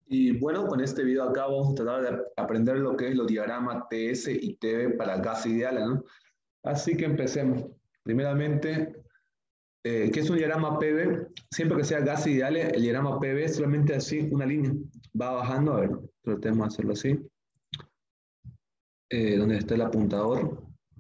Y bueno, con este video acá vamos a tratar de aprender lo que es los diagramas TS y TB para gases ideales, ¿no? Así que empecemos. Primeramente, ¿qué es un diagrama PV? Siempre que sea gases ideales, el diagrama PV es solamente así, una línea. Va bajando, a ver, tratemos de hacerlo así. ¿Dónde está el apuntador?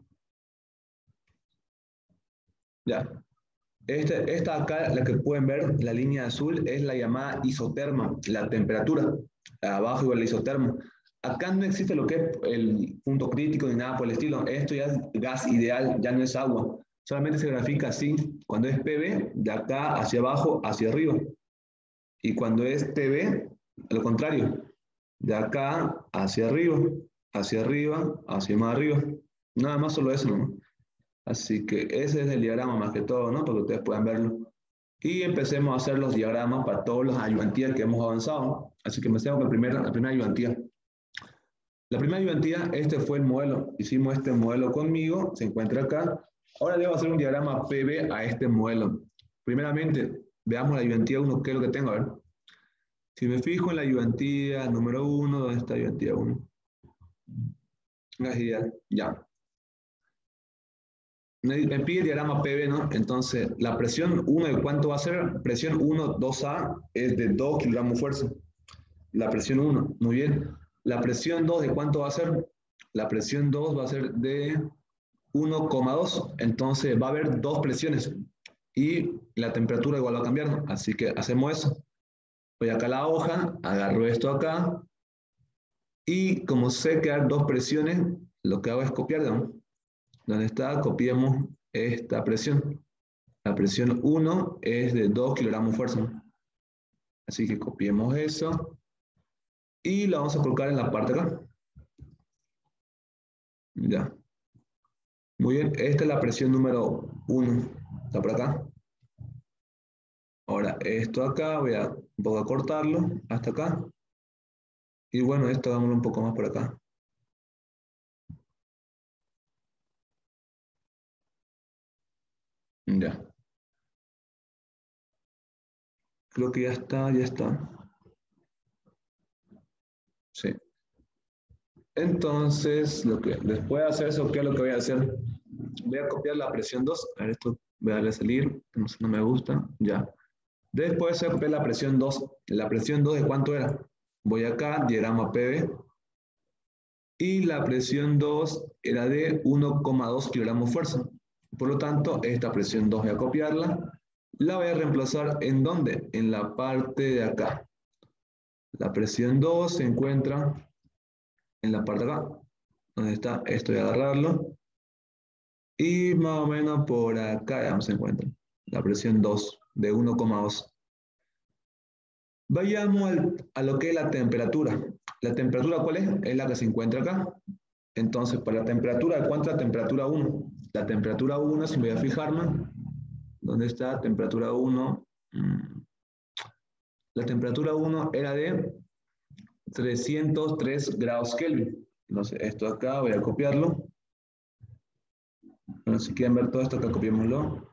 Ya. Esta acá, la que pueden ver, la línea azul, es la llamada isoterma, la temperatura. Abajo igual la isoterma. Acá no existe lo que es el punto crítico ni nada por el estilo. Esto ya es gas ideal, ya no es agua. Solamente se grafica así. Cuando es PV, de acá hacia abajo, hacia arriba. Y cuando es TB, lo contrario. De acá hacia arriba, hacia más arriba. Nada más solo eso, ¿no? Así que ese es el diagrama más que todo, ¿no? Para que ustedes puedan verlo. Y empecemos a hacer los diagramas para todas las ayudantías que hemos avanzado. Así que empecemos con la primera ayudantía. La primera ayudantía, este fue el modelo. Hicimos este modelo conmigo, se encuentra acá. Ahora debo hacer un diagrama PV a este modelo. Primeramente, veamos la ayudantía 1, ¿qué es lo que tengo? A ver. Si me fijo en la ayudantía número 1, ¿dónde está la ayudantía 1? Es ideal, ya. Me pide el diagrama PV, ¿no? Entonces, la presión 1 de cuánto va a ser, presión 1, 2A es de 2 kilogramos fuerza. La presión 1, muy bien. La presión 2 de cuánto va a ser, la presión 2 va a ser de 1,2. Entonces, va a haber dos presiones y la temperatura igual va a cambiar, ¿no? Así que hacemos eso. Voy acá a la hoja, agarro esto acá y como sé que hay dos presiones, lo que hago es copiar, ¿no? ¿Dónde está? Copiemos esta presión. La presión 1 es de 2 kilogramos de fuerza. Así que copiemos eso y lo vamos a colocar en la parte de acá. Ya. Muy bien, esta es la presión número 1. Está por acá. Ahora, esto acá, voy a un poco a cortarlo hasta acá. Y bueno, esto hagámoslo un poco más por acá. Ya. Creo que ya está, ya está. Sí. Entonces, después de hacer eso, ¿qué es lo que voy a hacer? Voy a copiar la presión 2. A ver, esto voy a darle a salir. No me gusta. Ya. Después voy a copiar la presión 2. ¿La presión 2 de cuánto era? Voy acá, diagrama PV. Y la presión 2 era de 1,2 kilogramos fuerza. Por lo tanto, esta presión 2 voy a copiarla. La voy a reemplazar ¿en dónde? En la parte de acá. La presión 2 se encuentra en la parte de acá. ¿Dónde está? Esto voy a agarrarlo. Y más o menos por acá ya se encuentra. La presión 2 de 1,2. Vayamos a lo que es la temperatura. ¿La temperatura cuál es? Es la que se encuentra acá. Entonces, para la temperatura, ¿cuánto es la temperatura 1? La temperatura 1, si voy a fijarme, ¿dónde está? Temperatura 1. La temperatura 1 era de 303 grados Kelvin. Entonces, esto acá voy a copiarlo. Bueno, si quieren ver todo esto, acá copiémoslo.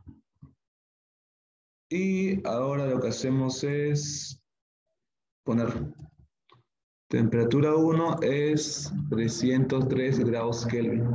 Y ahora lo que hacemos es poner temperatura 1 es 303 grados Kelvin.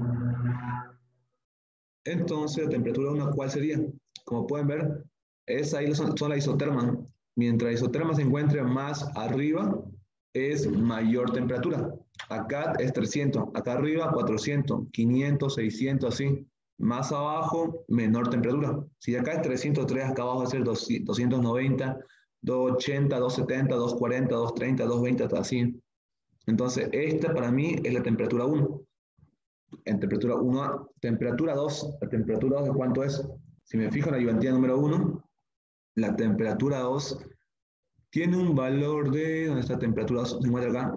Entonces, la temperatura 1, ¿cuál sería? Como pueden ver, ahí son las isotermas. Mientras la isoterma se encuentre más arriba, es mayor temperatura. Acá es 300, acá arriba 400, 500, 600, así. Más abajo, menor temperatura. Si acá es 303, acá abajo va a ser 290, 280, 270, 240, 230, 220, hasta así. Entonces, esta para mí es la temperatura 1. En temperatura 1, temperatura 2, la temperatura 2 de cuánto es. Si me fijo en la ayudantía número 1, la temperatura 2 tiene un valor de, ¿dónde está la temperatura 2? Se encuentra acá,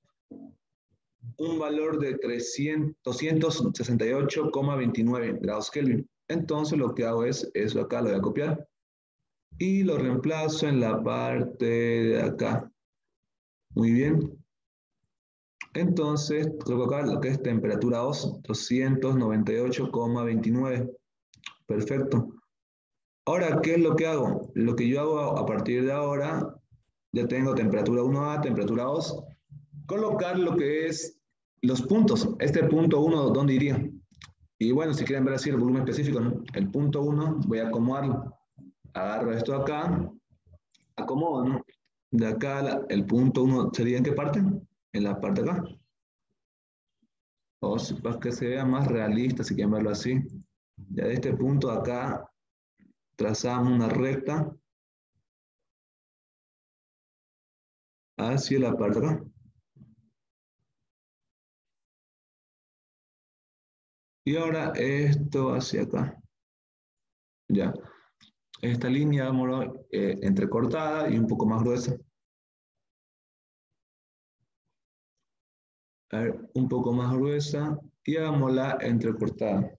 un valor de 268,29 grados Kelvin. Entonces lo que hago es, eso acá lo voy a copiar y lo reemplazo en la parte de acá. Muy bien. Entonces, coloco acá lo que es temperatura 2, 298,29. Perfecto. Ahora, ¿qué es lo que hago? Lo que yo hago a partir de ahora Ya tengo temperatura 1A, temperatura 2. Colocar lo que es los puntos. Este punto 1, ¿dónde iría? Y bueno, si quieren ver así el volumen específico, ¿no? El punto 1, voy a acomodarlo. Agarro esto acá, acomodo, ¿no? De acá, el punto 1 sería ¿en qué parte? En la parte de acá. O para que se vea más realista, si quieren verlo así. Ya de este punto acá, trazamos una recta hacia la parte de acá. Y ahora esto hacia acá. Ya. Esta línea, vámonos, entrecortada y un poco más gruesa. A ver, un poco más gruesa y hagámosla entrecortada.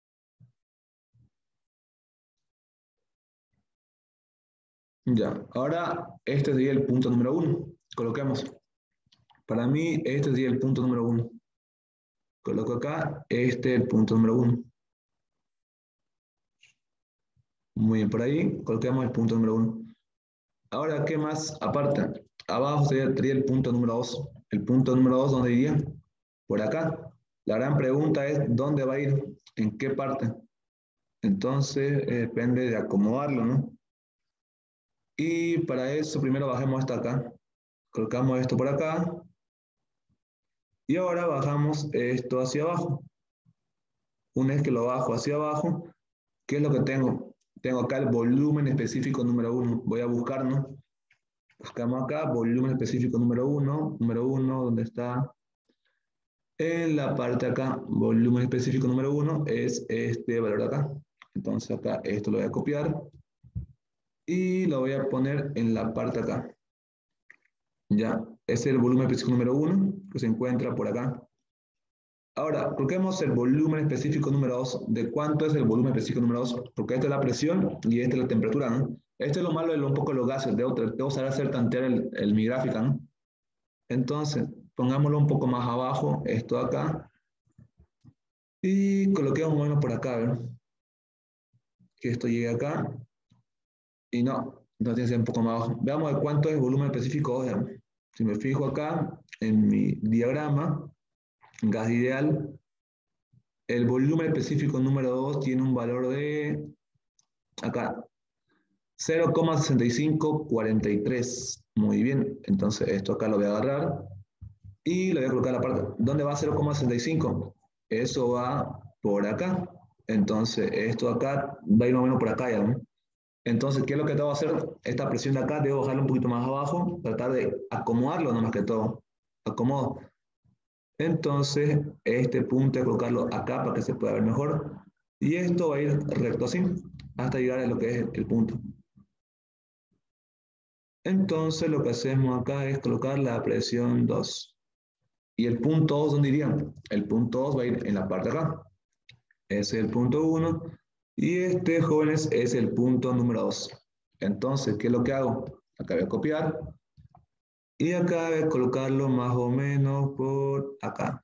Ya, ahora este sería el punto número 1. Coloquemos. Para mí, este sería el punto número 1. Coloco acá, este es el punto número 1. Muy bien, por ahí coloquemos el punto número 1. Ahora, ¿qué más aparte? Abajo sería el punto número 2. El punto número 2, ¿dónde iría? Por acá. La gran pregunta es, ¿dónde va a ir? ¿En qué parte? Entonces, depende de acomodarlo, ¿no? Y para eso, primero bajemos hasta acá. Colocamos esto por acá. Y ahora bajamos esto hacia abajo. Una vez que lo bajo hacia abajo, ¿qué es lo que tengo? Tengo acá el volumen específico número 1. Voy a buscar, ¿no? Buscamos acá, volumen específico número 1. Número 1, ¿dónde está? En la parte acá, volumen específico número 1 es este valor acá. Entonces acá esto lo voy a copiar y lo voy a poner en la parte acá. Ya, ese es el volumen específico número 1 que se encuentra por acá. Ahora, coloquemos el volumen específico número 2. ¿De cuánto es el volumen específico número 2? Porque esta es la presión y esta es la temperatura, ¿no? Esto es lo malo de un poco los gases. Debo saber hacer tantear mi gráfica, ¿no? Entonces, pongámoslo un poco más abajo, esto acá, y coloquemos más o menos por acá, ¿verdad? Que esto llegue acá, y no tiene que ser un poco más abajo. Veamos de cuánto es el volumen específico 2. Si me fijo acá, en mi diagrama, gas ideal, el volumen específico número 2 tiene un valor de, acá, 0,6543. Muy bien, entonces esto acá lo voy a agarrar y lo voy a colocar a la parte. ¿Dónde va 0,65? Eso va por acá. Entonces esto acá va a ir más o menos por acá ya, ¿no? Entonces, ¿qué es lo que tengo que hacer? Esta presión de acá debo bajarla un poquito más abajo, tratar de acomodarlo nomás que todo. Acomodo. Entonces, este punto hay que colocarlo acá para que se pueda ver mejor. Y esto va a ir recto así, hasta llegar a lo que es el punto. Entonces, lo que hacemos acá es colocar la presión 2. ¿Y el punto 2 dónde iría? El punto 2 va a ir en la parte de acá. Ese es el punto 1. Y este, jóvenes, es el punto número 2. Entonces, ¿qué es lo que hago? Acá voy a copiar. Y acá voy a colocarlo más o menos por acá.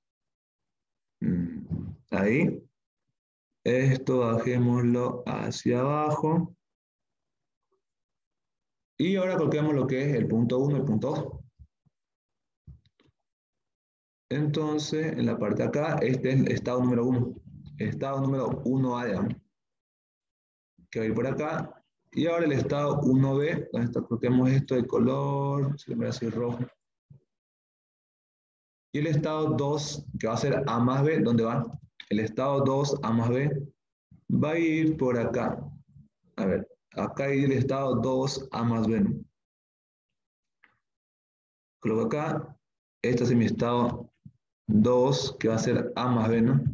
Ahí. Esto bajémoslo hacia abajo. Y ahora coloquemos lo que es el punto 1 y el punto 2. Entonces, en la parte de acá, este es el estado número 1. Estado número 1A, digamos, que va a ir por acá. Y ahora el estado 1B, donde está, coloquemos esto de color, se le va a decir rojo. Y el estado 2, que va a ser A más B, ¿dónde va? El estado 2, A más B, va a ir por acá. A ver, acá hay el estado 2, A más B. Coloco acá, este es mi estado 2, que va a ser A más B, ¿no?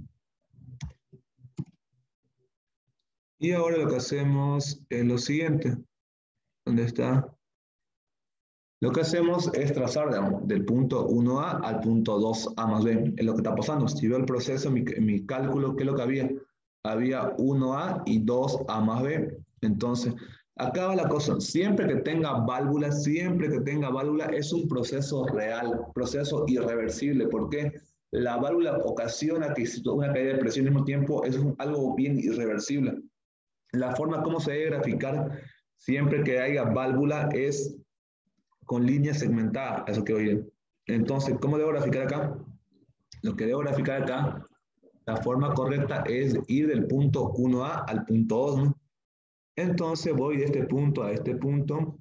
Y ahora lo que hacemos es lo siguiente. ¿Dónde está? Lo que hacemos es trazar, digamos, del punto 1A al punto 2A más B. Es lo que está pasando. Si veo el proceso en mi cálculo, ¿qué es lo que había? Había 1A y 2A más B. Entonces, acá va la cosa. Siempre que tenga válvula, es un proceso real, proceso irreversible. ¿Por qué? La válvula ocasiona que exista una caída de presión al mismo tiempo, es algo bien irreversible. La forma como se debe graficar siempre que haya válvula es con líneas segmentadas, eso que oí. Entonces, ¿cómo debo graficar acá? Lo que debo graficar acá, la forma correcta es ir del punto 1A al punto 2, ¿no? Entonces voy de este punto a este punto.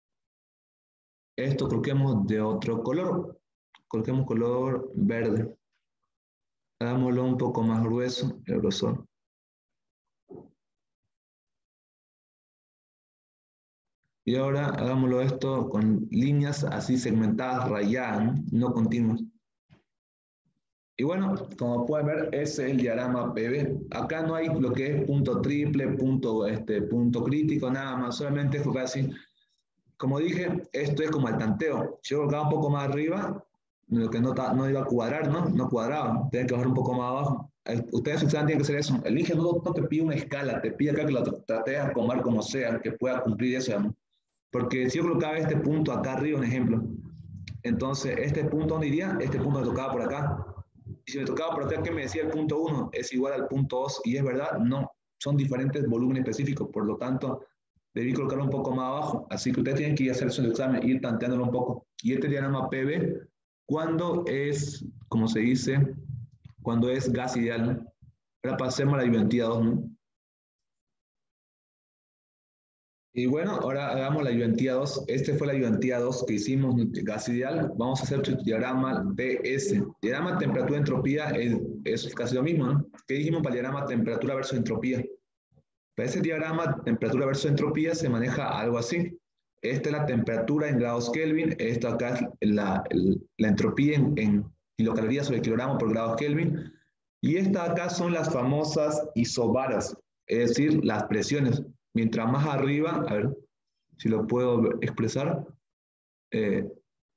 Esto coloquemos de otro color. Coloquemos color verde. Hagámoslo un poco más grueso, el grosor. Y ahora hagámoslo esto con líneas así segmentadas, rayadas, no continuas. Y bueno, como pueden ver, ese es el diagrama PV. Acá no hay lo que es punto triple, punto crítico, nada más, solamente es así. Como dije, esto es como el tanteo. Si yo colocaba un poco más arriba, lo que no iba a cuadrar, ¿no? No cuadraba, tienen que bajar un poco más abajo. Ustedes su examen tienen que hacer eso. El INGE no te pide una escala, te pide acá que lo trates de acomodar como sea, que pueda cumplir eso, digamos. Porque si yo colocaba este punto acá arriba, un ejemplo, entonces este punto ¿dónde iría? Este punto me tocaba por acá. Y si me tocaba por acá, ¿qué me decía el punto 1? Es igual al punto 2. Y es verdad, no. Son diferentes volúmenes específicos. Por lo tanto, debí colocarlo un poco más abajo. Así que ustedes tienen que ir a hacer su examen, ir tanteándolo un poco. Y este diagrama PV, cuando es, como se dice, cuando es gas ideal, ¿no? Ahora pasemos a la ayudantía 2, ¿no? Y bueno, ahora hagamos la ayudantía 2. Este fue la ayudantía 2 que hicimos, gas ideal. Vamos a hacer el diagrama DS. Diagrama temperatura-entropía es casi lo mismo, ¿no? ¿Qué dijimos para el diagrama temperatura versus entropía? Para ese diagrama temperatura versus entropía se maneja algo así. Esta es la temperatura en grados Kelvin, esto acá es la entropía en kilocalorías sobre kilogramo por grados Kelvin, y esta acá son las famosas isobaras, es decir, las presiones. Mientras más arriba, a ver si lo puedo expresar, eh,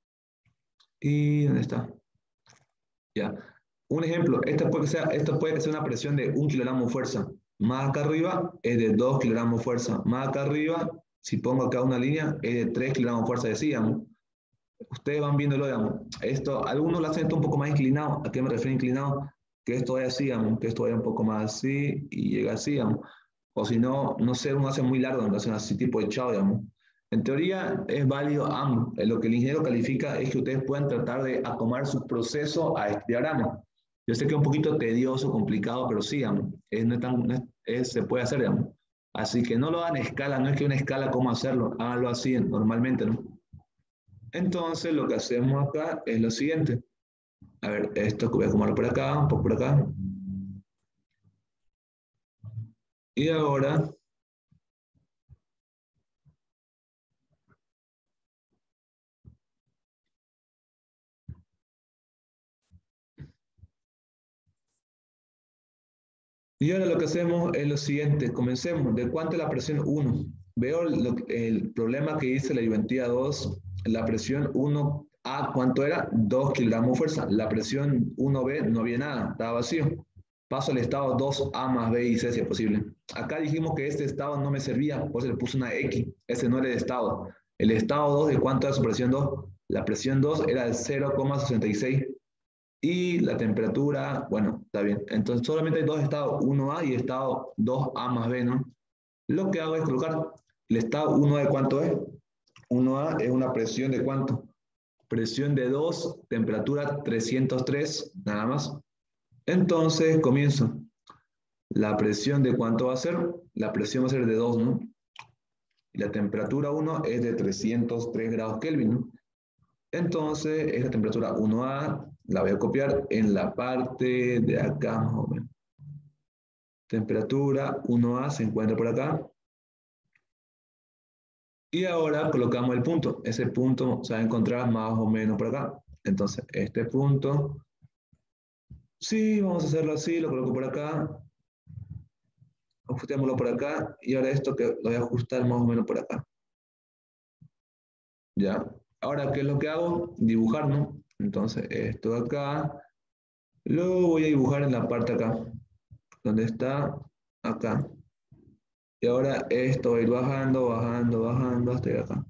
y ¿dónde está? Ya. Un ejemplo, esta puede ser una presión de 1 kilogramo de fuerza. Más acá arriba es de 2 kilogramos de fuerza. Más acá arriba, si pongo acá una línea, es de 3 kilogramos de fuerza, decíamos. Ustedes van viéndolo, digamos. Esto, algunos lo hacen esto un poco más inclinado. ¿A qué me refiero inclinado? Que esto vaya así, digamos. Que esto vaya un poco más así y llega así, digamos. O si no, no sé, uno hace muy largo, lo hacen así tipo echado, digamos. En teoría es válido ambos. Lo que el ingeniero califica es que ustedes puedan tratar de acomodar su proceso a este diagrama. Yo sé que es un poquito tedioso, complicado, pero sí, digamos, no es tan, se puede hacer, digamos. Así que no lo hagan a escala, no es que una escala cómo hacerlo, háganlo así normalmente, ¿no? Entonces lo que hacemos acá es lo siguiente. A ver, esto voy a acomodarlo por acá, un poco por acá. Y ahora, lo que hacemos es lo siguiente. Comencemos. ¿De cuánto es la presión 1? Veo el problema que dice la ayudantía 2. La presión 1A, ¿cuánto era? 2 kilogramos de fuerza. La presión 1B no había nada, estaba vacío. Paso al estado 2A más B y C si es posible. Acá dijimos que este estado no me servía, por eso le puse una X. Ese no era el estado. El estado 2, ¿de cuánto era su presión 2? La presión 2 era de 0,66. Y la temperatura, bueno, está bien. Entonces solamente hay dos estados, 1A y estado 2A más B, ¿no? Lo que hago es colocar el estado 1A de cuánto es. 1A es una presión de cuánto. Presión de 2, temperatura 303, nada más. Entonces comienzo. La presión de cuánto va a ser. La presión va a ser de 2, ¿no? Y la temperatura 1 es de 303 grados Kelvin, ¿no? Entonces, esta temperatura 1A la voy a copiar en la parte de acá más o menos. Temperatura 1A se encuentra por acá. Y ahora colocamos el punto. Ese punto se va a encontrar más o menos por acá. Entonces, este punto, sí, vamos a hacerlo así, lo coloco por acá. Ajustémoslo por acá. Y ahora esto que lo voy a ajustar más o menos por acá. ¿Ya? Ahora, ¿qué es lo que hago? Dibujar, ¿no? Entonces, esto de acá, lo voy a dibujar en la parte acá. ¿Dónde está? Acá. Y ahora esto va a ir bajando, bajando, bajando hasta llegar acá.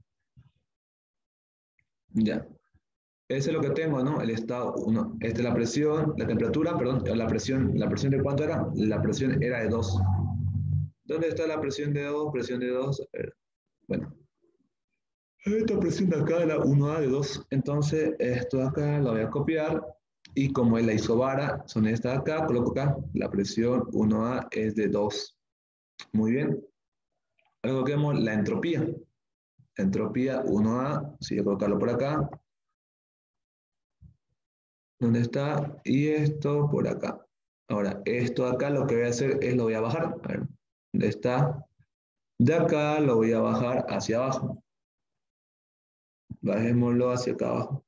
Ya. Ese es lo que tengo, ¿no? El estado 1. Esta es la presión, la temperatura, perdón, la presión de cuánto era? La presión era de 2. ¿Dónde está la presión de 2? Presión de 2. Bueno, Esta presión de acá es la 1A de 2. Entonces, esto de acá lo voy a copiar. Y como es la isobara, son estas de acá, coloco acá. La presión 1A es de 2. Muy bien. Luego coloquemos la entropía. Entropía 1A, si voy a colocarlo por acá. ¿Dónde está? Y esto por acá. Ahora, esto de acá lo que voy a hacer es lo voy a bajar. A ver, ¿dónde está? De acá lo voy a bajar hacia abajo. Bajémoslo hacia acá abajo.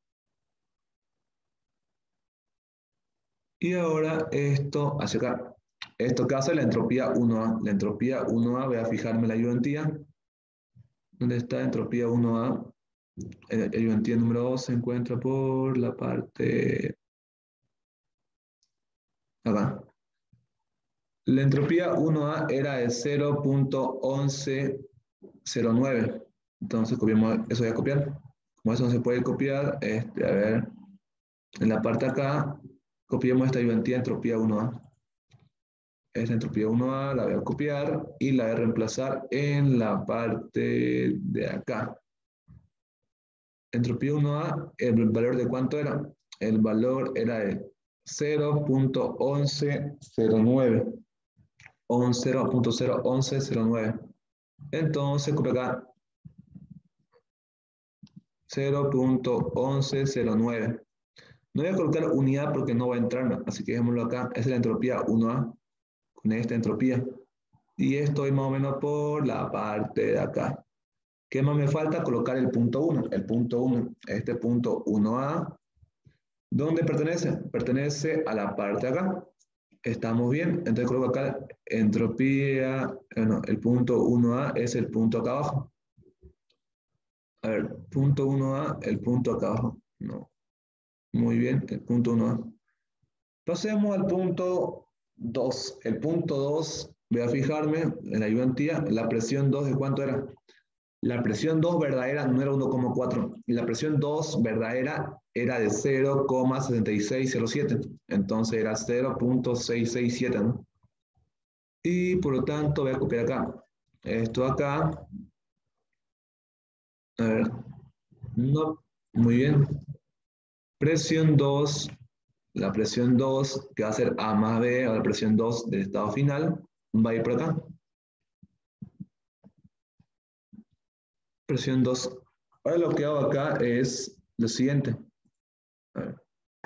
Y ahora esto hacia acá. Esto que hace la entropía 1A. La entropía 1A, voy a fijarme la ayudantía. ¿Dónde está entropía 1A? La ayudantía número 2 se encuentra por la parte acá. La entropía 1A era de 0.1109. Entonces copiamos, eso voy a copiar. Como eso no se puede copiar, a ver, en la parte acá, copiemos esta ayudantía entropía 1A. Esta entropía 1A la voy a copiar y la voy a reemplazar en la parte de acá. Entropía 1A, ¿el valor de cuánto era? El valor era de 0.1109. 0.01109. Entonces, copio acá 0.1109. No voy a colocar unidad porque no va a entrar, así que dejémoslo acá. Esa es la entropía 1A con esta entropía. Y estoy más o menos por la parte de acá. ¿Qué más me falta? Colocar el punto 1. El punto 1, este punto 1A, ¿dónde pertenece? Pertenece a la parte de acá. Estamos bien, entonces coloco acá entropía, bueno, el punto 1A es el punto acá abajo. A ver, punto 1A, el punto acá abajo. No, muy bien, el punto 1A. Pasemos al punto 2. El punto 2, voy a fijarme en la ayudantía, la presión 2 de cuánto era. La presión 2 verdadera no era 1,4 y la presión 2 verdadera era de 0,7607. Entonces era 0.667, ¿no? Y por lo tanto voy a copiar acá. Esto acá. A ver. No. Muy bien. Presión 2. La presión 2 que va a ser A más B, o la presión 2 del estado final, va a ir por acá. Presión 2. Ahora lo que hago acá es lo siguiente. A ver.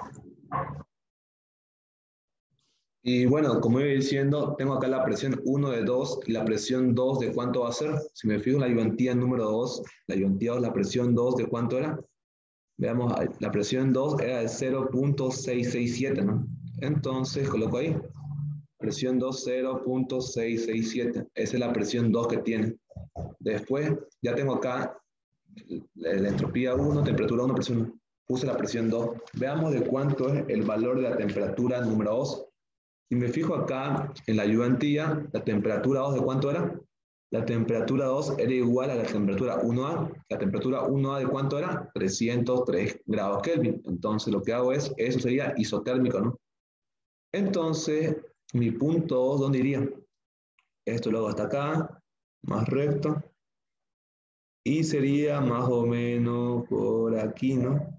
Y bueno, como iba diciendo, tengo acá la presión 1 de 2 y la presión 2 de cuánto va a ser. Si me fijo en la ayudantía número 2, la ayudantía 2, la presión 2 de cuánto era. Veamos, la presión 2 era de 0.667, ¿no? Entonces coloco ahí, presión 2, 0.667. Esa es la presión 2 que tiene. Después ya tengo acá la entropía 1, temperatura 1, presión 1. Puse la presión 2. Veamos de cuánto es el valor de la temperatura número 2. Si me fijo acá en la ayudantía, la temperatura 2 de cuánto era. La temperatura 2 era igual a la temperatura 1A. La temperatura 1A de cuánto era? 303 grados Kelvin. Entonces lo que hago es, eso sería isotérmico, ¿no? Entonces, mi punto 2, ¿dónde iría? Esto lo hago hasta acá, más recto. Y sería más o menos por aquí, ¿no?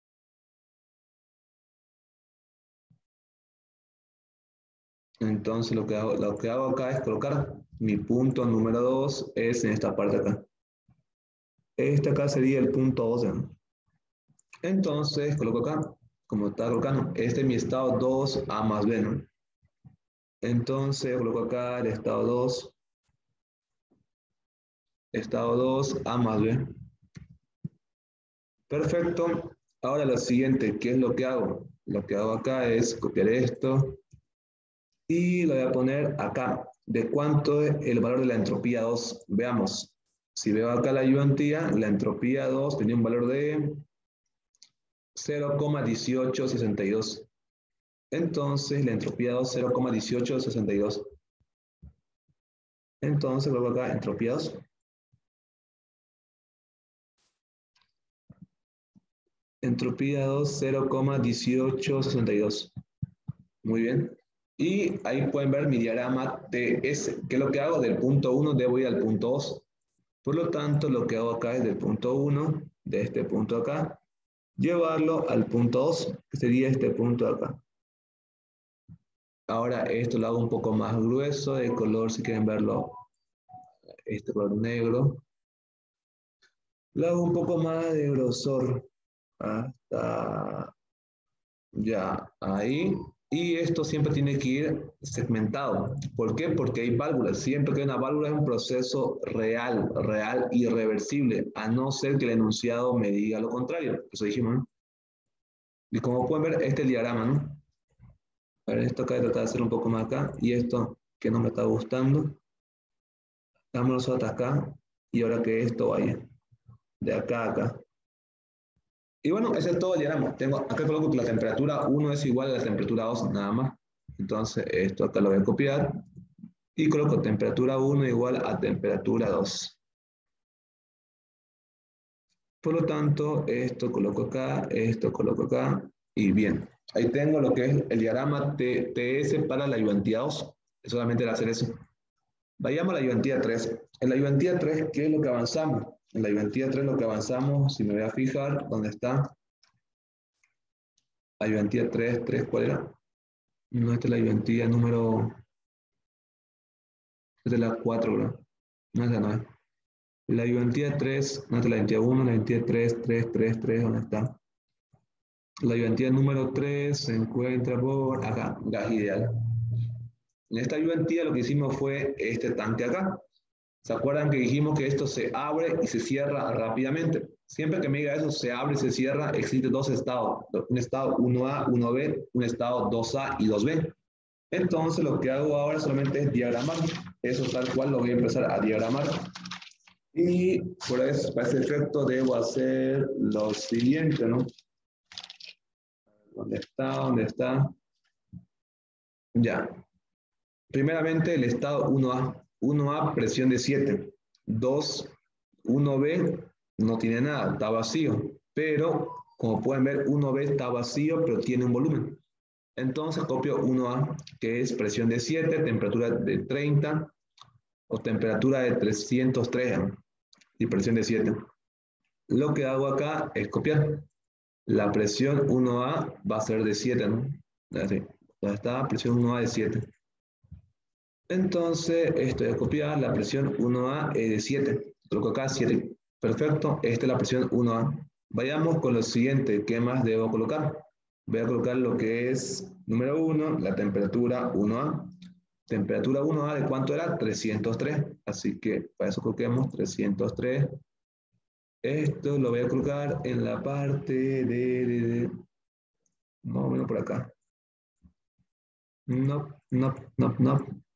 Entonces lo que hago acá es colocar mi punto número 2 es en esta parte acá. Este acá sería el punto 12, ¿no? Entonces coloco acá, como está colocando, este es mi estado 2A más B, ¿no? Entonces coloco acá el estado 2A más B. Perfecto. Ahora lo siguiente, ¿qué es lo que hago? Lo que hago acá es copiar esto y lo voy a poner acá. ¿De cuánto es el valor de la entropía 2? Veamos. Si veo acá la ayudantía, la entropía 2 tenía un valor de 0,1862. Entonces, la entropía 2, 0,1862. Entonces, luego acá, entropía 2. Entropía 2, 0,1862. Muy bien. Y ahí pueden ver mi diagrama TS. ¿Qué es lo que hago? Del punto 1 debo ir al punto 2. Por lo tanto, lo que hago acá es del punto 1, de este punto acá, llevarlo al punto 2, que sería este punto acá. Ahora esto lo hago un poco más grueso, de color, si quieren verlo, este color negro. Lo hago un poco más de grosor, hasta ya ahí. Y esto siempre tiene que ir segmentado. ¿Por qué? Porque hay válvulas. Siempre que hay una válvula es un proceso real, real, irreversible, a no ser que el enunciado me diga lo contrario. Eso dijimos, ¿no? Y como pueden ver, este es el diagrama, ¿no? A ver, esto acá voy a tratar de hacer un poco más acá. Y esto que no me está gustando, dámoslo hasta acá. Y ahora que esto vaya de acá a acá. Y bueno, ese es todo el diagrama. Acá coloco que la temperatura 1 es igual a la temperatura 2, nada más. Entonces, esto acá lo voy a copiar y coloco temperatura 1 igual a temperatura 2. Por lo tanto, esto coloco acá y bien. Ahí tengo lo que es el diagrama TS para la ayudantía 2. Solamente era hacer eso. Vayamos a la ayudantía 3. En la ayudantía 3, ¿qué es lo que avanzamos? En la ayudantía 3 lo que avanzamos, si me voy a fijar, ¿dónde está? Ayudantía 3, ¿cuál era? No, esta es la ayudantía número... Esta es la 4, bro. No, esta no es. La ayudantía 3, no, esta es la ayudantía 1, la ayudantía 3, ¿dónde está? La ayudantía número 3 se encuentra por acá, gas ideal. En esta ayudantía lo que hicimos fue este tanque acá. ¿Se acuerdan que dijimos que esto se abre y se cierra rápidamente? Siempre que me diga eso, se abre y se cierra, existen dos estados. Un estado 1A, 1B, un estado 2A y 2B. Entonces lo que hago ahora solamente es diagramar. Eso tal cual lo voy a empezar a diagramar. Y por eso, para ese efecto debo hacer lo siguiente, ¿no? ¿Dónde está? ¿Dónde está? Ya. Primeramente el estado 1A. 1A, presión de 7. 2, 1B no tiene nada, está vacío. Pero, como pueden ver, 1B está vacío, pero tiene un volumen. Entonces copio 1A, que es presión de 7, temperatura de 30 o temperatura de 303 y presión de 7. Lo que hago acá es copiar. La presión 1A va a ser de 7, ¿no? Así. ¿Dónde está? Presión 1A de 7. Entonces, esto voy a copiar, la presión 1A es de 7. Coloco acá 7. Perfecto, esta es la presión 1A. Vayamos con lo siguiente, ¿qué más debo colocar? Voy a colocar lo que es, número 1, la temperatura 1A. Temperatura 1A, ¿de cuánto era? 303. Así que para eso coloquemos 303. Esto lo voy a colocar en la parte de más o menos por acá. No, no, no, no.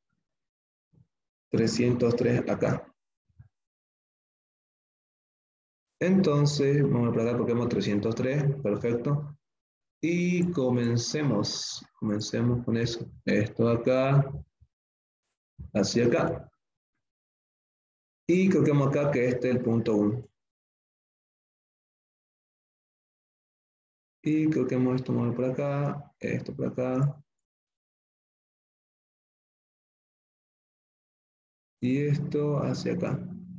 303 acá. Entonces, vamos a por acá, coloquemos 303. Perfecto. Y comencemos. Comencemos con eso. Esto acá, hacia acá. Y coloquemos acá que este es el punto 1. Y coloquemos esto más por acá, esto por acá. Y esto hacia acá.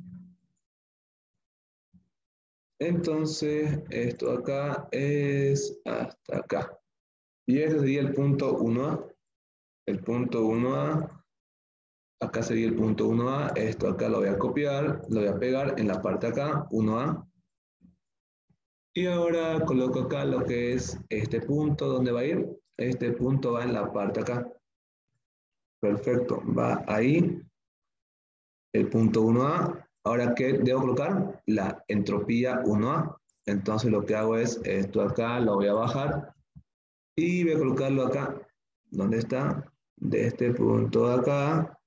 Entonces, esto acá es hasta acá. Y ese sería el punto 1A. El punto 1A, acá sería el punto 1A. Esto acá lo voy a copiar, lo voy a pegar en la parte acá, 1A. Y ahora coloco acá lo que es este punto, ¿dónde va a ir? Este punto va en la parte acá. Perfecto, va ahí, el punto 1A. Ahora, ¿qué debo colocar? La entropía 1A. Entonces lo que hago es esto acá, lo voy a bajar y voy a colocarlo acá. ¿Dónde está? De este punto de acá.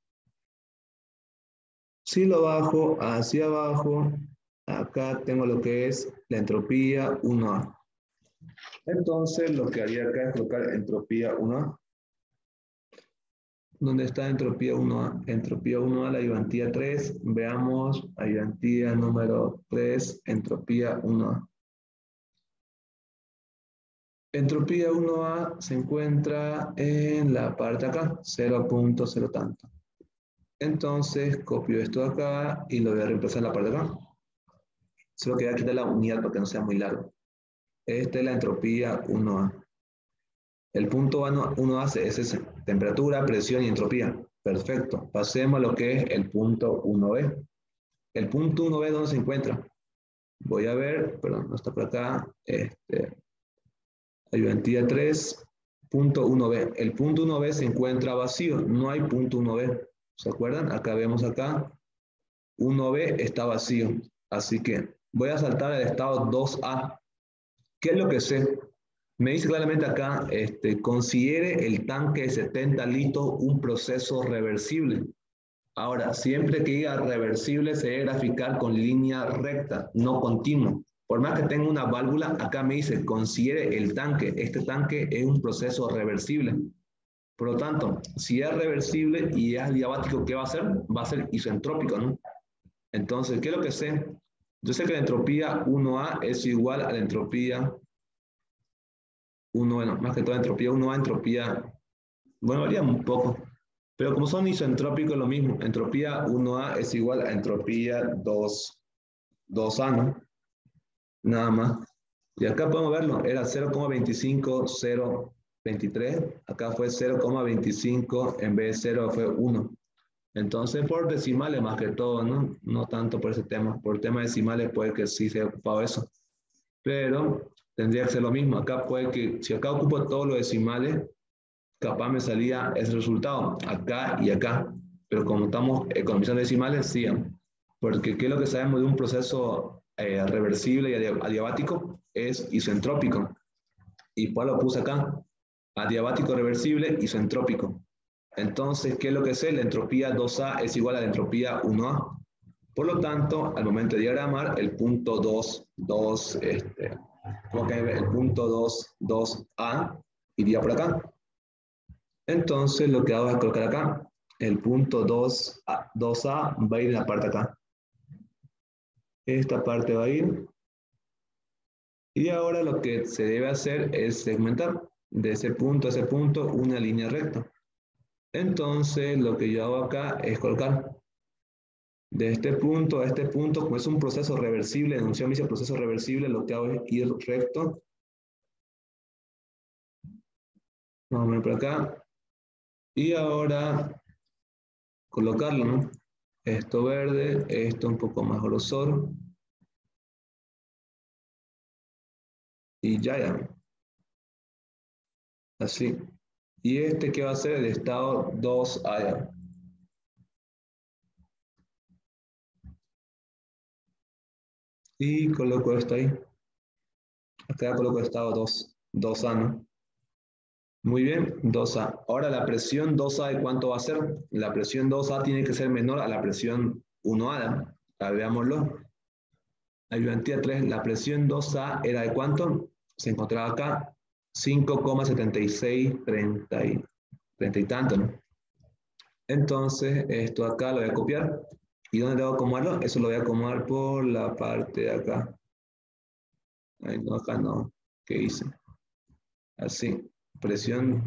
Si lo bajo hacia abajo, acá tengo lo que es la entropía 1A. Entonces lo que haría acá es colocar entropía 1A. ¿Dónde está entropía 1A? Entropía 1A, la ayudantía 3. Veamos, ayudantía número 3, entropía 1A. Entropía 1A se encuentra en la parte acá, 0.0 tanto. Entonces copio esto de acá y lo voy a reemplazar en la parte de acá. Solo que voy a quitar la unidad para que no sea muy largo. Esta es la entropía 1A. El punto 1A es ese, temperatura, presión y entropía. Perfecto. Pasemos a lo que es el punto 1B. El punto 1B, ¿dónde se encuentra? Voy a ver, perdón, no está por acá. Ayudantía 3, punto 1B. El punto 1B se encuentra vacío, no hay punto 1B. ¿Se acuerdan? Acá vemos acá, 1B está vacío. Así que voy a saltar al estado 2A. ¿Qué es lo que sé? Me dice claramente acá, considere el tanque de 70 litros un proceso reversible. Ahora, siempre que diga reversible se debe graficar con línea recta, no continua. Por más que tenga una válvula, acá me dice, considere el tanque. Este tanque es un proceso reversible. Por lo tanto, si es reversible y es adiabático, ¿qué va a hacer? Va a ser isentrópico, ¿no? Entonces, ¿qué es lo que sé? Yo sé que la entropía 1A es igual a la entropía 1, bueno, más que todo entropía 1A, entropía, bueno, varía un poco. Pero como son isentrópicos, lo mismo. Entropía 1A es igual a entropía 2A, ¿no? Nada más. Y acá podemos verlo, era 0,25023, acá fue 0,25, en vez de 0 fue 1. Entonces, por decimales más que todo, ¿no? No tanto por ese tema. Por tema de decimales puede que sí se haya ocupado eso. Pero tendría que ser lo mismo. Acá puede que, si acá ocupo todos los decimales, capaz me salía ese resultado, acá y acá. Pero como estamos economizando decimales, sí. Porque ¿qué es lo que sabemos de un proceso reversible y adiabático? Es isentrópico. ¿Y cuál lo puse acá? Adiabático reversible, isentrópico. Entonces, ¿qué es lo que sé? La entropía 2A es igual a la entropía 1A. Por lo tanto, al momento de diagramar, el punto 2A iría por acá. Entonces, lo que hago es colocar acá, el punto 2A va a ir en la parte acá. Esta parte va a ir. Y ahora lo que se debe hacer es segmentar de ese punto a ese punto una línea recta. Entonces, lo que yo hago acá es colocar de este punto a este punto, como es un proceso reversible, enunciado me dice proceso reversible, lo que hago es ir recto. Vamos a ver por acá. Y ahora colocarlo, ¿no? Esto verde, esto un poco más grosor. Y ya. Así. Y este que va a ser el estado 2A. Y coloco esto ahí. Acá coloco estado 2A, ¿no? Muy bien, 2A. Ahora la presión 2A, ¿de cuánto va a ser? La presión 2A tiene que ser menor a la presión 1A. Veámoslo. Ayudantía 3, la presión 2A era de cuánto? Se encontraba acá 5,7630 y tanto, ¿no? Entonces, esto acá lo voy a copiar. ¿Y dónde debo acomodarlo? Eso lo voy a acomodar por la parte de acá. Ahí no, acá no. ¿Qué hice? Así. Presión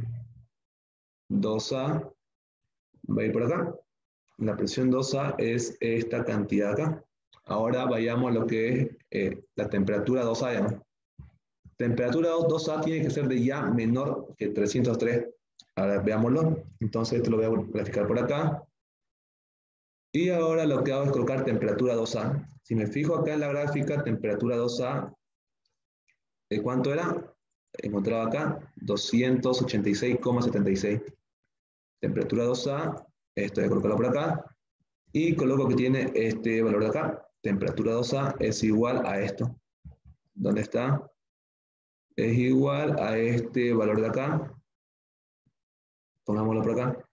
2A va a ir por acá. La presión 2A es esta cantidad acá. Ahora vayamos a lo que es la temperatura 2A, ¿no? Temperatura 2A tiene que ser de ya menor que 303. Ahora veámoslo. Entonces esto lo voy a graficar por acá. Y ahora lo que hago es colocar temperatura 2A. Si me fijo acá en la gráfica, temperatura 2A, ¿de cuánto era? Encontraba acá 286,76. Temperatura 2A, esto voy a colocarlo por acá. Y coloco que tiene este valor de acá. Temperatura 2A es igual a esto. ¿Dónde está? Es igual a este valor de acá. Pongámoslo por acá.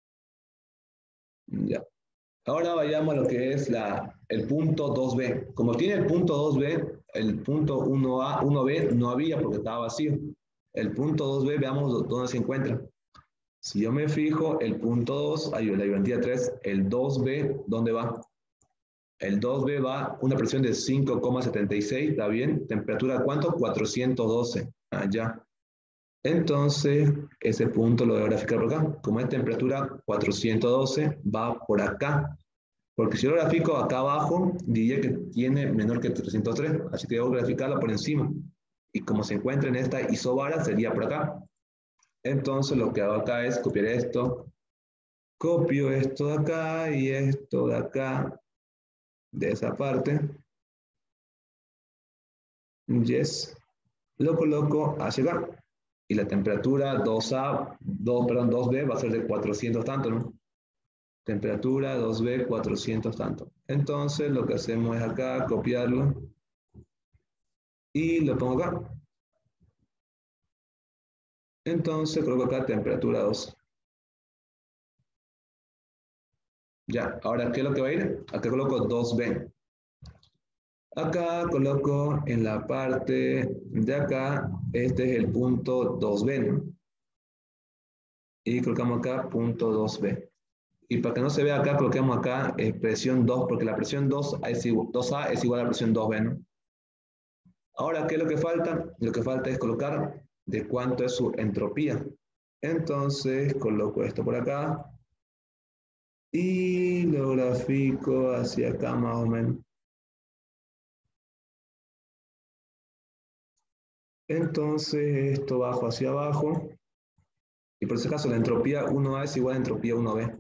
Ya. Ahora vayamos a lo que es el punto 2B. Como tiene el punto 2B, el punto 1A, 1B no había porque estaba vacío. El punto 2B, veamos dónde se encuentra. Si yo me fijo, el punto 2, ahí la ayudantía 3, el 2B, ¿dónde va? El 2B va una presión de 5,76, ¿está bien? ¿Temperatura cuánto? 412. Allá. Entonces, ese punto lo voy a graficar por acá. Como es temperatura 412, va por acá. Porque si lo grafico acá abajo, diría que tiene menor que 303. Así que debo graficarla por encima. Y como se encuentra en esta isobara, sería por acá. Entonces, lo que hago acá es copiar esto. Copio esto de acá y esto de acá, de esa parte. Yes. Lo coloco hacia acá. Y la temperatura 2B va a ser de 400 tanto, ¿no? Temperatura 2B 400 tanto. Entonces lo que hacemos es acá copiarlo y lo pongo acá. Entonces coloco acá temperatura 2. Ya, ahora ¿qué es lo que va a ir? Acá coloco 2B. Acá coloco en la parte de acá, este es el punto 2B, ¿no? Y colocamos acá punto 2B. Y para que no se vea acá, coloquemos acá presión 2, porque la presión 2A es igual a la presión 2B, ¿no? Ahora, ¿qué es lo que falta? Lo que falta es colocar de cuánto es su entropía. Entonces, coloco esto por acá y lo grafico hacia acá más o menos. Entonces, esto bajo hacia abajo. Y por ese caso, la entropía 1A es igual a entropía 1B.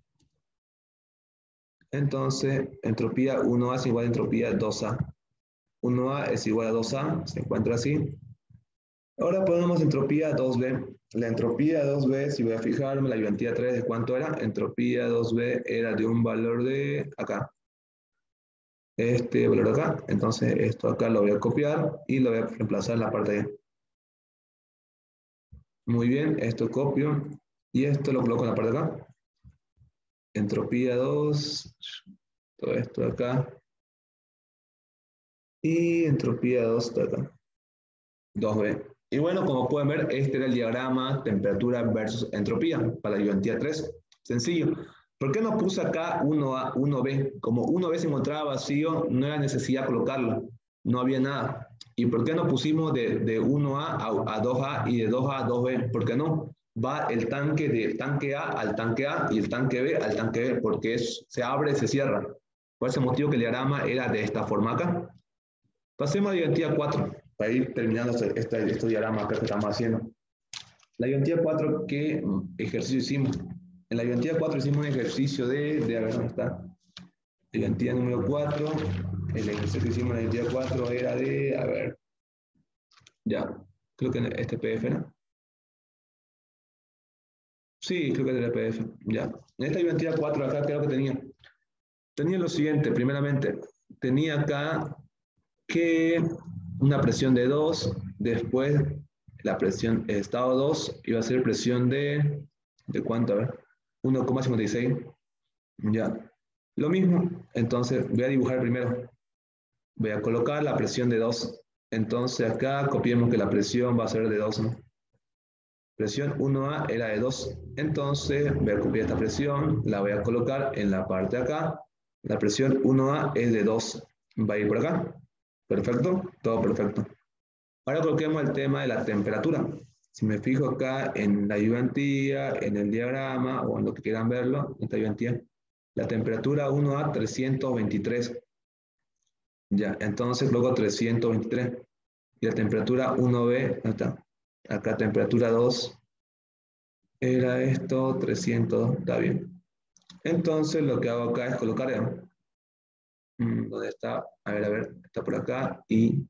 Entonces, entropía 1A es igual a entropía 2A. 1A es igual a 2A, se encuentra así. Ahora ponemos entropía 2B. La entropía 2B, si voy a fijarme, la ayudantía 3 de cuánto era, entropía 2B era de un valor de acá. Este valor acá, entonces esto acá lo voy a copiar y lo voy a reemplazar en la parte de. Muy bien, esto copio y esto lo coloco en la parte de acá. Entropía 2, todo esto de acá. Y entropía 2 de acá. 2B. Y bueno, como pueden ver, este era el diagrama temperatura versus entropía para la ayudantía 3. Sencillo. ¿Por qué no puse acá 1A, 1B? Como 1B se encontraba vacío, no era necesidad colocarlo. No había nada. ¿Y por qué no pusimos de 1A a 2A y de 2A a 2B? ¿Por qué no? Va el tanque del tanque A al tanque A y el tanque B al tanque B, porque se abre y se cierra. Por ese motivo que el diagrama era de esta forma acá. Pasemos a la ayudantía 4 para ir terminando este diagrama acá que estamos haciendo. La ayudantía 4, ¿qué ejercicio hicimos? En la ayudantía 4 hicimos un ejercicio a ver, ¿dónde está? Ayudantía número 4, el ejercicio que hicimos en la ayudantía 4 era de, a ver, ya, creo que en este PDF, ¿no? Sí, creo que es del PDF, ya. En esta ayudantía 4 acá, creo que tenía lo siguiente, primeramente, tenía acá que una presión de 2, después la presión estado 2 iba a ser presión ¿de cuánto? A ver, 1,56. Ya. Lo mismo, entonces voy a dibujar primero. Voy a colocar la presión de 2. Entonces acá copiemos que la presión va a ser de 2, ¿no? Presión 1A era de 2. Entonces voy a copiar esta presión, la voy a colocar en la parte de acá. La presión 1A es de 2. Va a ir por acá. Perfecto, todo perfecto. Ahora coloquemos el tema de la temperatura. Si me fijo acá en la ayudantía, en el diagrama o en lo que quieran verlo, esta ayudantía, la temperatura 1A 323. Ya, entonces luego 323. Y la temperatura 1B, ¿dónde está? Acá temperatura 2 era esto, 300, está bien. Entonces lo que hago acá es colocar, ¿dónde está? A ver, está por acá y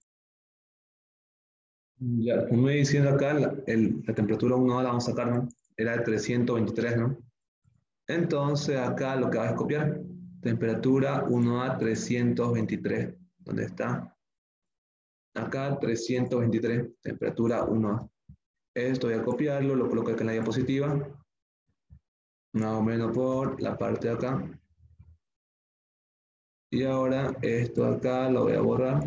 ya, como me diciendo acá, la temperatura 1 la vamos a sacar, ¿no? Era de 323, ¿no? Entonces acá lo que vas a copiar, temperatura 1A 323. ¿Dónde está? Acá 323, temperatura 1A. Esto voy a copiarlo, lo coloco acá en la diapositiva, más o menos por la parte de acá. Y ahora esto acá lo voy a borrar.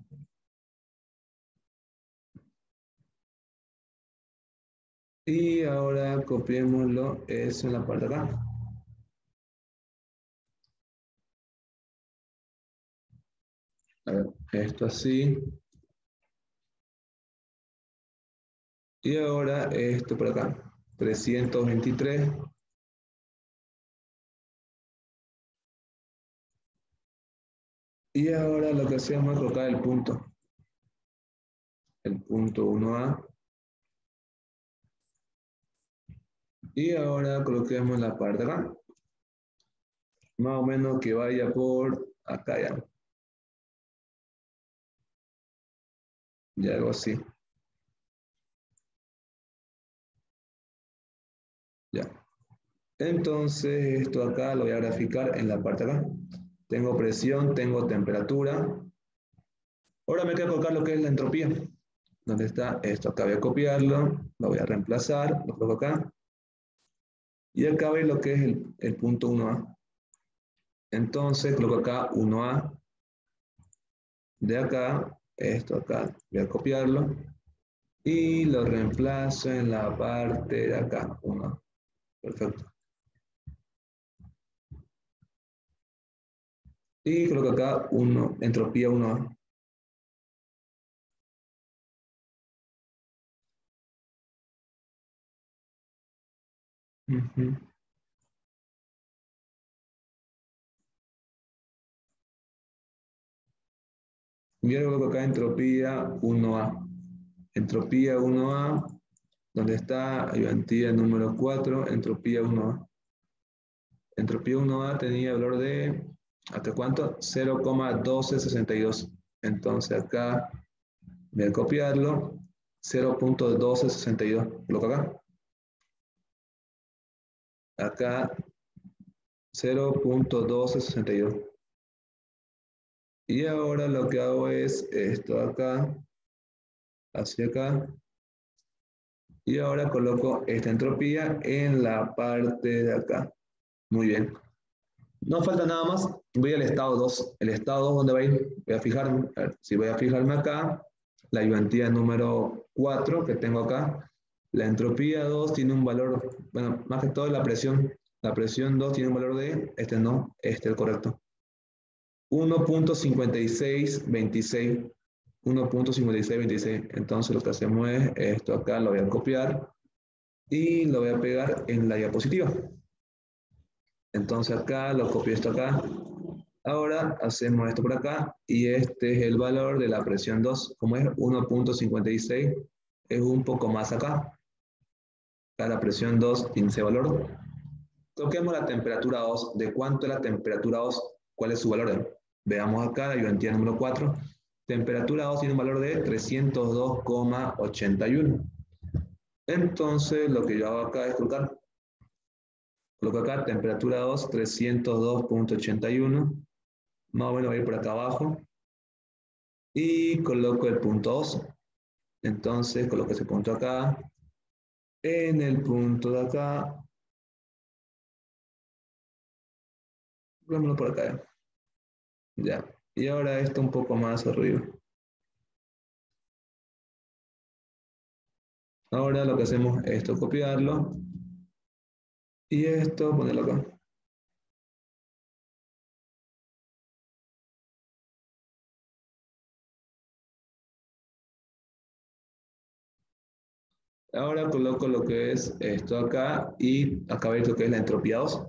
Y ahora copiémoslo, eso en la parte de acá. A ver, esto así. Y ahora esto por acá, 323. Y ahora lo que hacemos es colocar el punto 1A. Y ahora coloquemos la parte de acá. Más o menos que vaya por acá ya. Ya algo así. Ya. Entonces, esto acá lo voy a graficar en la parte de acá. Tengo presión, tengo temperatura. Ahora me queda colocar lo que es la entropía. ¿Dónde está esto? Acá voy a copiarlo, lo voy a reemplazar, lo coloco acá. Y acá veis lo que es el punto 1A. Entonces, coloco acá 1A. De acá, esto acá, voy a copiarlo. Y lo reemplazo en la parte de acá, 1A. Perfecto. Y coloco acá 1, entropía 1A. Ujú. Y ahora coloco acá entropía 1A. Entropía 1A, donde está ayudantía número 4, entropía 1A. Entropía 1A tenía valor de, ¿hasta cuánto? 0,1262. Entonces acá voy a copiarlo, 0,1262. Coloco acá. Acá 0,1262. Y ahora lo que hago es esto acá, hacia acá. Y ahora coloco esta entropía en la parte de acá. Muy bien. No falta nada más. Voy al estado 2. El estado 2, ¿dónde va a ir? Voy a fijarme. A ver, si voy a fijarme acá, la ayudantía número 4 que tengo acá, la entropía 2 tiene un valor, bueno, más que todo la presión. La presión 2 tiene un valor de, este no, este es el correcto. 1,5626. 1,5626. Entonces lo que hacemos es esto acá, lo voy a copiar y lo voy a pegar en la diapositiva. Entonces acá lo copio esto acá. Ahora hacemos esto por acá y este es el valor de la presión 2. Como es 1,56, es un poco más acá. Acá la presión 2 tiene ese valor. Toquemos la temperatura 2. ¿De cuánto es la temperatura 2? ¿Cuál es su valor? Veamos acá la ayudantía número 4. Temperatura 2 tiene un valor de 302,81. Entonces lo que yo hago acá es colocar. Coloco acá temperatura 2, 302,81. Más o menos voy a ir por acá abajo. Y coloco el punto 2. Entonces coloco ese punto acá. En el punto de acá. Vámonos por acá. Ya. Y ahora esto un poco más arriba. Ahora lo que hacemos es esto, copiarlo. Y esto, ponerlo acá. Ahora coloco lo que es esto acá y acá veis lo que es la entropía 2.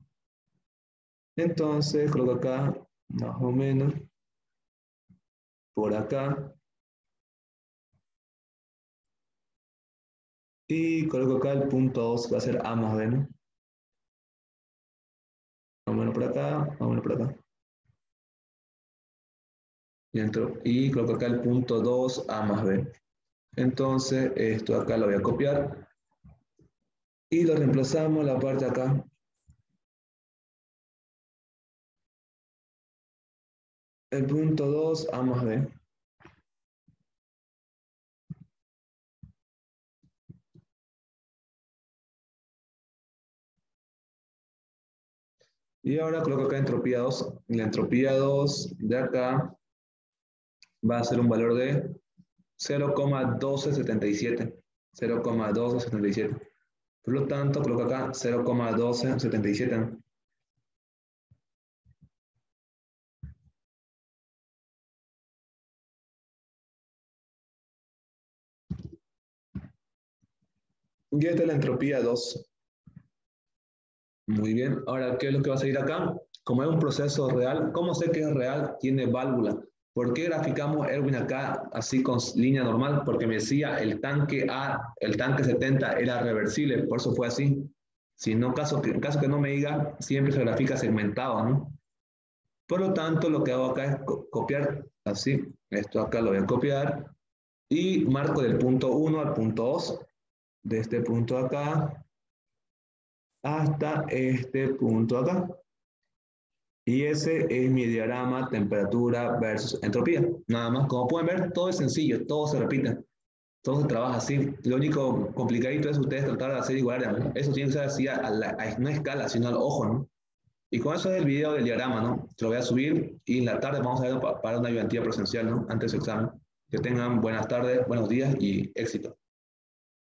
Entonces coloco acá más o menos por acá y coloco acá el punto 2 va a ser A más B, ¿no? Más o menos por acá, más o menos por acá. Y coloco acá el punto 2 A más B. Entonces esto acá lo voy a copiar y lo reemplazamos la parte acá. El punto 2 A más B. Y ahora coloco acá entropía 2. La entropía 2 de acá va a ser un valor de 0,1277. 0,1277. Por lo tanto, coloco acá 0,1277. Y esta es la entropía 2. Muy bien. Ahora, ¿qué es lo que va a seguir acá? Como es un proceso real, ¿cómo sé que es real? Tiene válvula. ¿Por qué graficamos Erwin acá así con línea normal? Porque me decía el tanque A, el tanque 70 era reversible, por eso fue así. Si no, en caso que no me diga, siempre se grafica segmentado, ¿no? Por lo tanto, lo que hago acá es copiar así. Esto acá lo voy a copiar y marco del punto 1 al punto 2, de este punto acá hasta este punto acá. Y ese es mi diagrama temperatura versus entropía. Nada más, como pueden ver, todo es sencillo, todo se repite, todo se trabaja así. Lo único complicadito es ustedes tratar de hacer igual, ¿no? Eso tiene que ser así no a escala, sino al ojo, ¿no? Y con eso es el video del diagrama, ¿no? Te lo voy a subir y en la tarde vamos a ver para una ayudantía presencial, ¿no? Antes de su examen. Que tengan buenas tardes, buenos días y éxito.